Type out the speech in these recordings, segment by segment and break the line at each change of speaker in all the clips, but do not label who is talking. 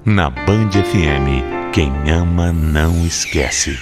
Na Band FM, quem ama não esquece.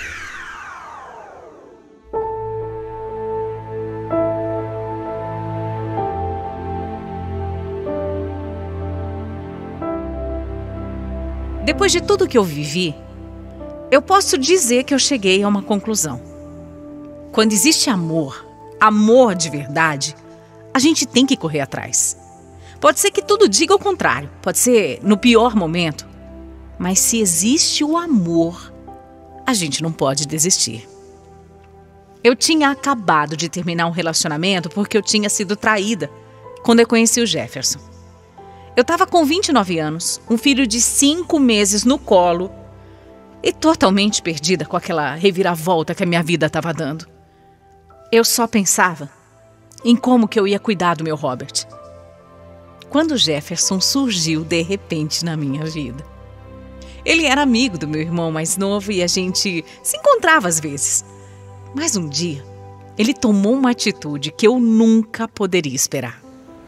Depois de tudo que eu vivi, eu posso dizer que eu cheguei a uma conclusão. Quando existe amor, amor de verdade, a gente tem que correr atrás. Pode ser que tudo diga o contrário, pode ser no pior momento, mas se existe o amor, a gente não pode desistir. Eu tinha acabado de terminar um relacionamento porque eu tinha sido traída quando eu conheci o Jefferson. Eu estava com 29 anos, um filho de 5 meses no colo e totalmente perdida com aquela reviravolta que a minha vida estava dando. Eu só pensava em como que eu ia cuidar do meu Robert. Quando o Jefferson surgiu de repente na minha vida. Ele era amigo do meu irmão mais novo e a gente se encontrava às vezes. Mas um dia, ele tomou uma atitude que eu nunca poderia esperar.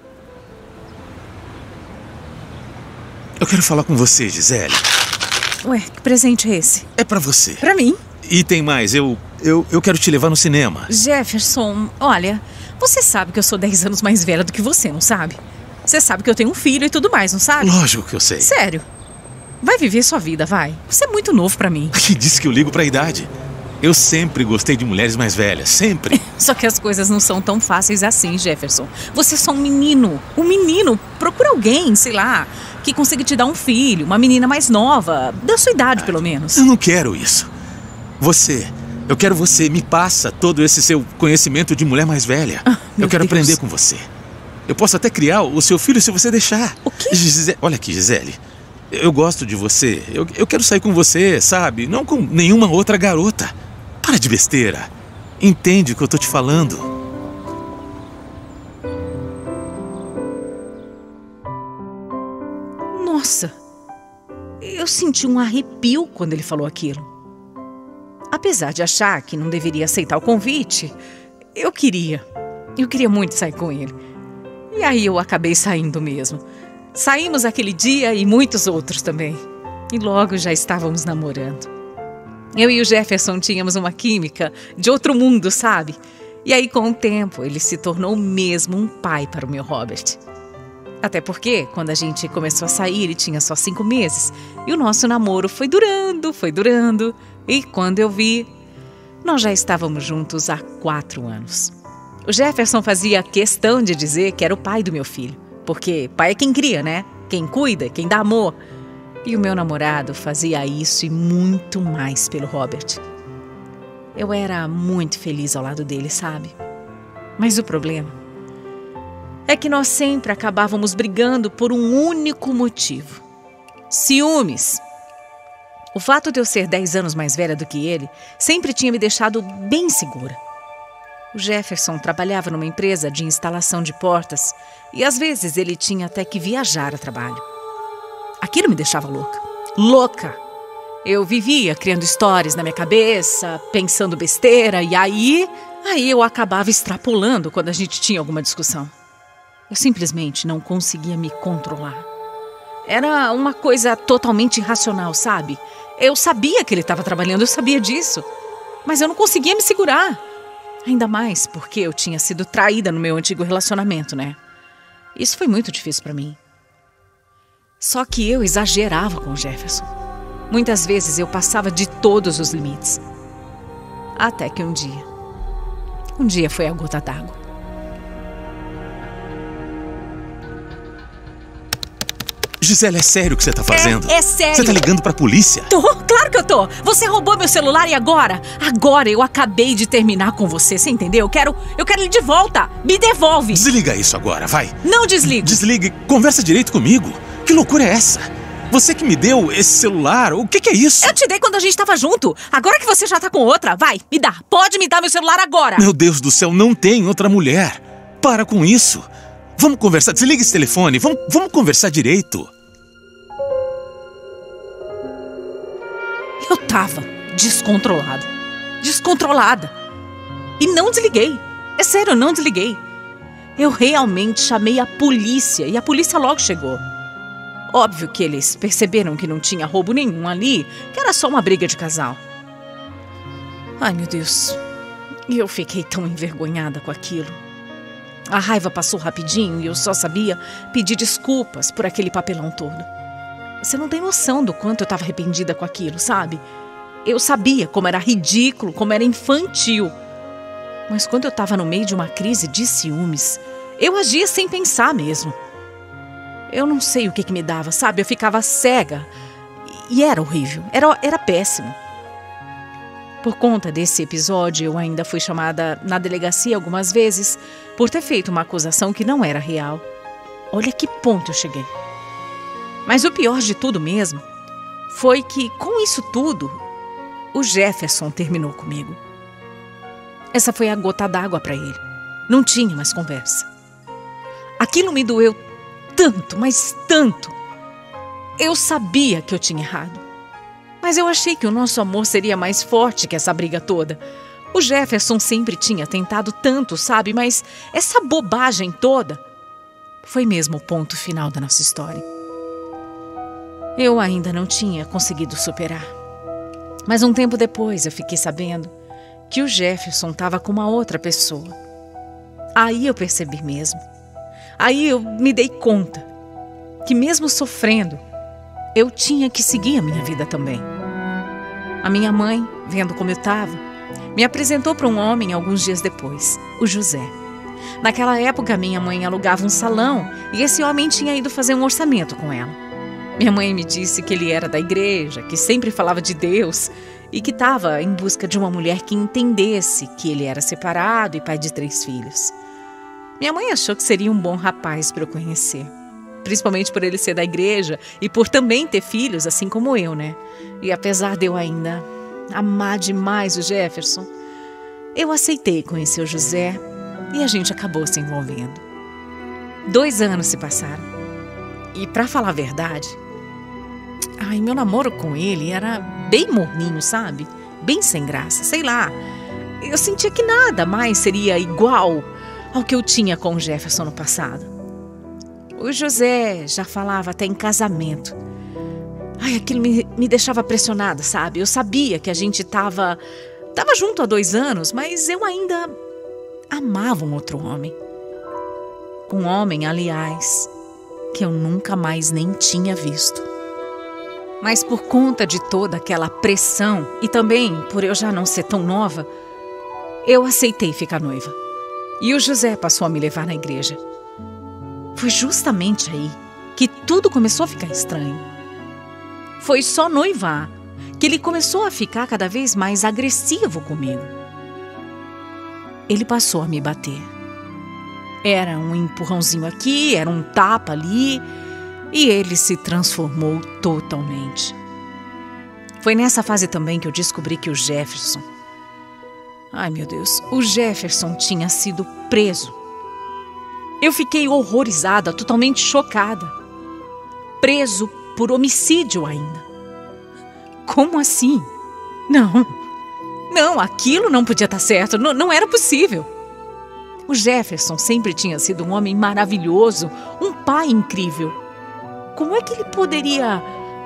Eu quero falar com você, Gisele.
Ué, que presente é esse?
É pra você.
Pra mim?
E tem mais, eu quero te levar no cinema.
Jefferson, olha, você sabe que eu sou 10 anos mais velha do que você, não sabe? Você sabe que eu tenho um filho e tudo mais, não sabe?
Lógico que eu sei.
Sério. Vai viver sua vida, vai. Você é muito novo pra mim.
Quem disse que eu ligo pra idade? Eu sempre gostei de mulheres mais velhas, sempre.
Só que as coisas não são tão fáceis assim, Jefferson. Você é só um menino. Um menino. Procura alguém, sei lá, que consiga te dar um filho, uma menina mais nova, da sua idade, pelo menos.
Eu não quero isso. Eu quero você. Me passa todo esse seu conhecimento de mulher mais velha. Eu quero aprender com você. Eu posso até criar o seu filho se você deixar.
O quê?
Olha aqui, Gisele. Eu gosto de você. Eu quero sair com você, sabe? Não com nenhuma outra garota. Para de besteira. Entende o que eu tô te falando.
Nossa, eu senti um arrepio quando ele falou aquilo. Apesar de achar que não deveria aceitar o convite, eu queria muito sair com ele. E aí eu acabei saindo mesmo. Saímos aquele dia e muitos outros também. E logo já estávamos namorando. Eu e o Jefferson tínhamos uma química de outro mundo, sabe? E aí, com o tempo, ele se tornou mesmo um pai para o meu Robert. Até porque, quando a gente começou a sair, ele tinha só 5 meses. E o nosso namoro foi durando. E quando eu vi, nós já estávamos juntos há 4 anos. O Jefferson fazia questão de dizer que era o pai do meu filho. Porque pai é quem cria, né? Quem cuida, quem dá amor. E o meu namorado fazia isso e muito mais pelo Robert. Eu era muito feliz ao lado dele, sabe? Mas o problema é que nós sempre acabávamos brigando por um único motivo: ciúmes. O fato de eu ser 10 anos mais velha do que ele sempre tinha me deixado bem segura. O Jefferson trabalhava numa empresa de instalação de portas e às vezes ele tinha até que viajar a trabalho. Aquilo me deixava louca. Louca! Eu vivia criando histórias na minha cabeça, pensando besteira, e aí eu acabava extrapolando quando a gente tinha alguma discussão. Eu simplesmente não conseguia me controlar. Era uma coisa totalmente irracional, sabe? Eu sabia que ele estava trabalhando, eu sabia disso, mas eu não conseguia me segurar. Ainda mais porque eu tinha sido traída no meu antigo relacionamento, né? Isso foi muito difícil para mim. Só que eu exagerava com o Jefferson. Muitas vezes eu passava de todos os limites. Até que um dia foi a gota d'água.
Gisele, é sério o que você tá fazendo?
É sério.
Você tá ligando pra polícia?
Claro que eu tô. Você roubou meu celular e agora? Agora eu acabei de terminar com você, você entendeu? Eu quero ele de volta. Me devolve.
Desliga isso agora, vai.
Não desligo.
Desligue. Conversa direito comigo. Que loucura é essa? Você que me deu esse celular, o que é isso?
Eu te dei quando a gente tava junto. Agora que você já tá com outra, vai, me dá. Pode me dar meu celular agora.
Meu Deus do céu, não tem outra mulher. Para com isso. Vamos conversar. Desliga esse telefone. Vamos conversar direito.
Eu tava descontrolada. E não desliguei. É sério, eu não desliguei. Eu realmente chamei a polícia e a polícia logo chegou. Óbvio que eles perceberam que não tinha roubo nenhum ali, que era só uma briga de casal. Ai, meu Deus, e eu fiquei tão envergonhada com aquilo. A raiva passou rapidinho e eu só sabia pedir desculpas por aquele papelão todo. Você não tem noção do quanto eu estava arrependida com aquilo, sabe? Eu sabia como era ridículo, como era infantil. Mas quando eu estava no meio de uma crise de ciúmes, eu agia sem pensar mesmo. Eu não sei o que me dava, sabe? Eu ficava cega e era horrível, era péssimo. Por conta desse episódio, eu ainda fui chamada na delegacia algumas vezes por ter feito uma acusação que não era real. Olha que ponto eu cheguei. Mas o pior de tudo mesmo foi que, com isso tudo, o Jefferson terminou comigo. Essa foi a gota d'água para ele. Não tinha mais conversa. Aquilo me doeu tanto, mas tanto. Eu sabia que eu tinha errado. Mas eu achei que o nosso amor seria mais forte que essa briga toda. O Jefferson sempre tinha tentado tanto, sabe? Mas essa bobagem toda foi mesmo o ponto final da nossa história. Eu ainda não tinha conseguido superar. Mas um tempo depois eu fiquei sabendo que o Jefferson estava com uma outra pessoa. Aí eu percebi mesmo. Aí eu me dei conta que mesmo sofrendo, eu tinha que seguir a minha vida também. A minha mãe, vendo como eu estava, me apresentou para um homem alguns dias depois, o José. Naquela época, minha mãe alugava um salão e esse homem tinha ido fazer um orçamento com ela. Minha mãe me disse que ele era da igreja, que sempre falava de Deus e que estava em busca de uma mulher que entendesse que ele era separado e pai de 3 filhos. Minha mãe achou que seria um bom rapaz para eu conhecer. Principalmente por ele ser da igreja e por também ter filhos, assim como eu, né? E apesar de eu ainda amar demais o Jefferson, eu aceitei conhecer o José e a gente acabou se envolvendo. 2 anos se passaram. E pra falar a verdade, meu namoro com ele era bem morninho, sabe? Bem sem graça, sei lá. Eu sentia que nada mais seria igual ao que eu tinha com o Jefferson no passado. O José já falava até em casamento. Aquilo me deixava pressionada, sabe? Eu sabia que a gente tava junto há 2 anos, mas eu ainda amava um outro homem. Um homem, aliás, que eu nunca mais nem tinha visto. Mas por conta de toda aquela pressão e também por eu já não ser tão nova, eu aceitei ficar noiva. E o José passou a me levar na igreja. Foi justamente aí que tudo começou a ficar estranho. Foi só noivar que ele começou a ficar cada vez mais agressivo comigo. Ele passou a me bater. Era um empurrãozinho aqui, era um tapa ali, e ele se transformou totalmente. Foi nessa fase também que eu descobri que o Jefferson... meu Deus, o Jefferson tinha sido preso. Eu fiquei horrorizada, totalmente chocada. Preso por homicídio ainda. Como assim? Não, aquilo não podia estar certo, não era possível. O Jefferson sempre tinha sido um homem maravilhoso, um pai incrível. Como é que ele poderia...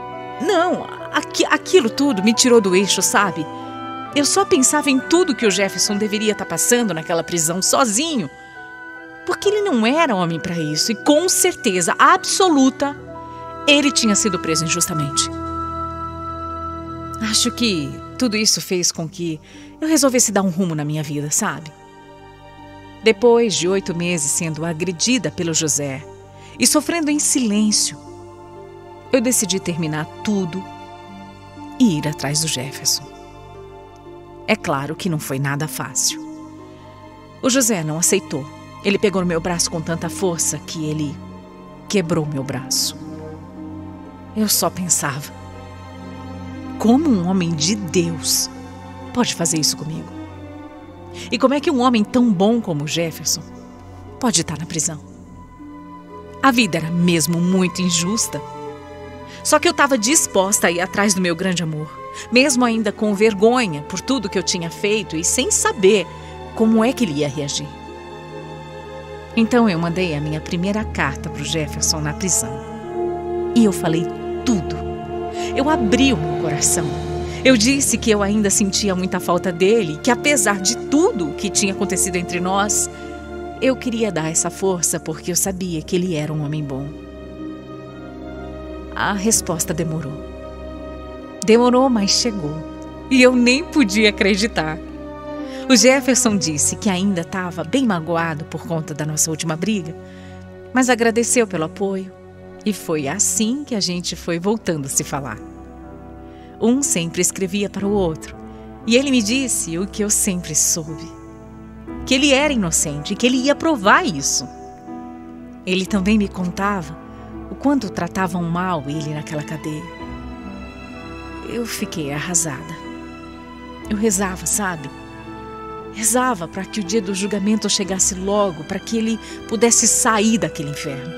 Aquilo tudo me tirou do eixo, sabe? Eu só pensava em tudo que o Jefferson deveria estar passando naquela prisão sozinho. Porque ele não era homem para isso e com certeza absoluta ele tinha sido preso injustamente. Acho que tudo isso fez com que eu resolvesse dar um rumo na minha vida, sabe? Depois de 8 meses sendo agredida pelo José e sofrendo em silêncio, eu decidi terminar tudo e ir atrás do Jefferson. É claro que não foi nada fácil. O José não aceitou. Ele pegou no meu braço com tanta força que ele quebrou meu braço. Eu só pensava, como um homem de Deus pode fazer isso comigo? E como é que um homem tão bom como o Jefferson pode estar na prisão? A vida era mesmo muito injusta. Só que eu estava disposta a ir atrás do meu grande amor, mesmo ainda com vergonha por tudo que eu tinha feito e sem saber como é que ele ia reagir. Então eu mandei a minha primeira carta para o Jefferson na prisão. E eu falei tudo. Eu abri o meu coração. Eu disse que eu ainda sentia muita falta dele, que apesar de tudo que tinha acontecido entre nós, eu queria dar essa força porque eu sabia que ele era um homem bom. A resposta demorou. Demorou, mas chegou. E eu nem podia acreditar. O Jefferson disse que ainda estava bem magoado por conta da nossa última briga, mas agradeceu pelo apoio. E foi assim que a gente foi voltando a se falar. Um sempre escrevia para o outro, e ele me disse o que eu sempre soube: que ele era inocente e que ele ia provar isso. Ele também me contava o quanto tratavam mal ele naquela cadeia. Eu fiquei arrasada. Eu rezava, sabe? Rezava para que o dia do julgamento chegasse logo, para que ele pudesse sair daquele inferno.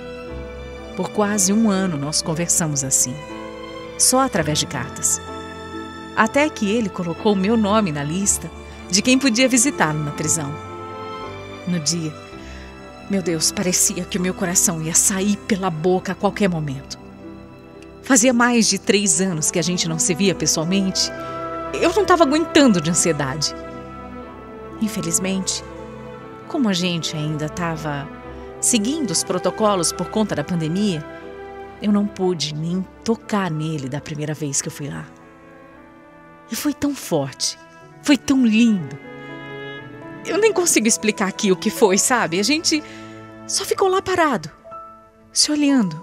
Por quase 1 ano nós conversamos assim, só através de cartas. Até que ele colocou o meu nome na lista de quem podia visitá-lo na prisão. No dia, meu Deus, parecia que o meu coração ia sair pela boca a qualquer momento. Fazia mais de 3 anos que a gente não se via pessoalmente. Eu não estava aguentando de ansiedade. Infelizmente, como a gente ainda estava seguindo os protocolos por conta da pandemia, eu não pude nem tocar nele da primeira vez que eu fui lá. E foi tão forte, foi tão lindo. Eu nem consigo explicar aqui o que foi, sabe? A gente só ficou lá parado, se olhando.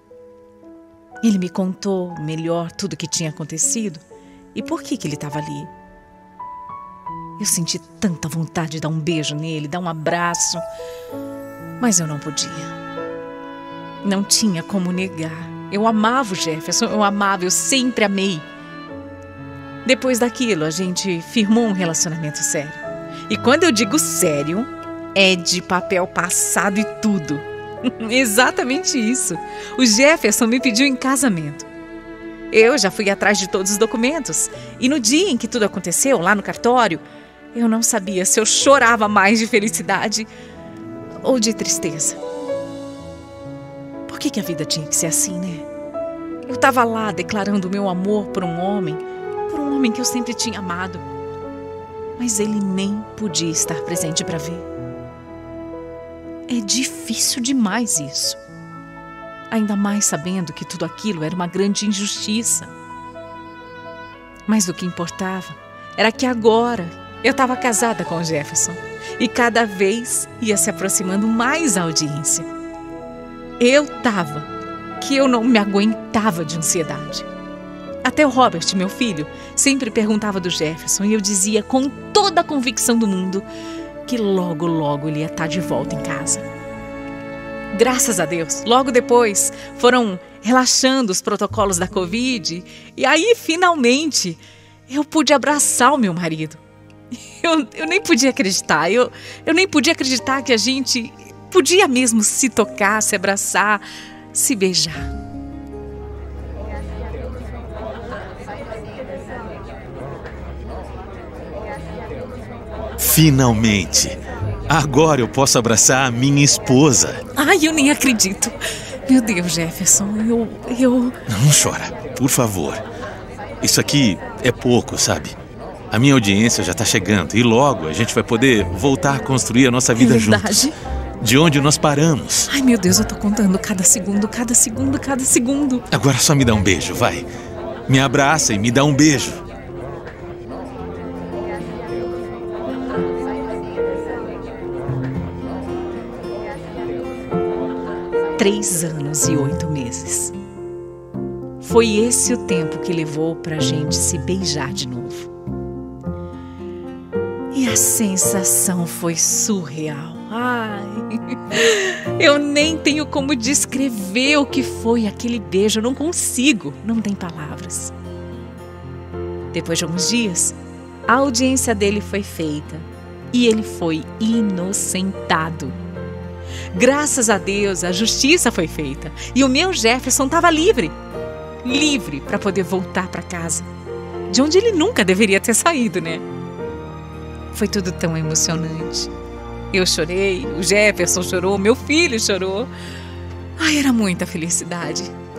Ele me contou melhor tudo o que tinha acontecido e por que ele estava ali. Eu senti tanta vontade de dar um beijo nele, dar um abraço, mas eu não podia. Não tinha como negar. Eu amava o Jefferson, eu sempre amei. Depois daquilo, a gente firmou um relacionamento sério. E quando eu digo sério, é de papel passado e tudo. Exatamente isso. O Jefferson me pediu em casamento. Eu já fui atrás de todos os documentos. E no dia em que tudo aconteceu, lá no cartório, eu não sabia se eu chorava mais de felicidade ou de tristeza. Por que a vida tinha que ser assim, né? Eu estava lá declarando o meu amor por um homem que eu sempre tinha amado. Mas ele nem podia estar presente para ver. É difícil demais isso. Ainda mais sabendo que tudo aquilo era uma grande injustiça. Mas o que importava era que agora eu estava casada com o Jefferson e cada vez ia se aproximando mais a audiência. Que eu não me aguentava de ansiedade. Até o Robert, meu filho, sempre perguntava do Jefferson e eu dizia com toda a convicção do mundo que logo, logo ele ia estar de volta em casa. Graças a Deus, logo depois foram relaxando os protocolos da Covid e aí, finalmente, eu pude abraçar o meu marido. Eu nem podia acreditar, eu nem podia acreditar que a gente podia mesmo se tocar, se abraçar, se beijar.
Finalmente! Agora eu posso abraçar a minha esposa.
Ai, eu nem acredito. Meu Deus, Jefferson, eu...
Não chora, por favor. Isso aqui é pouco, sabe? A minha audiência já tá chegando e logo a gente vai poder voltar a construir a nossa vida juntos. De onde nós paramos.
Ai, meu Deus, eu tô contando cada segundo, cada segundo, cada segundo.
Agora só me dá um beijo, vai. Me abraça e me dá um beijo.
Três anos e 8 meses. Foi esse o tempo que levou pra gente se beijar de novo. E a sensação foi surreal. Ai, eu nem tenho como descrever o que foi aquele beijo. Eu não consigo, não tem palavras. Depois de alguns dias, a audiência dele foi feita e ele foi inocentado. Graças a Deus, a justiça foi feita e o meu Jefferson estava livre para poder voltar para casa, de onde ele nunca deveria ter saído, né? Foi tudo tão emocionante. Eu chorei, o Jefferson chorou, meu filho chorou. Ai, era muita felicidade.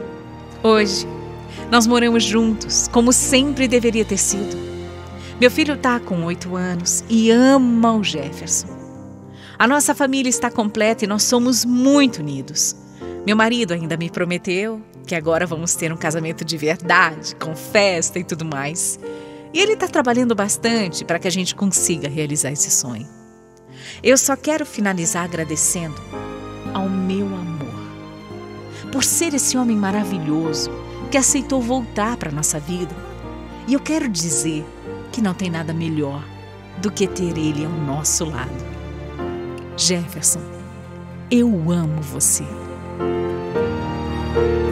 Hoje, nós moramos juntos, como sempre deveria ter sido. Meu filho está com 8 anos e ama o Jefferson. A nossa família está completa e nós somos muito unidos. Meu marido ainda me prometeu que agora vamos ter um casamento de verdade, com festa e tudo mais. E ele está trabalhando bastante para que a gente consiga realizar esse sonho. Eu só quero finalizar agradecendo ao meu amor, por ser esse homem maravilhoso que aceitou voltar para a nossa vida. E eu quero dizer que não tem nada melhor do que ter ele ao nosso lado. Jefferson, eu amo você.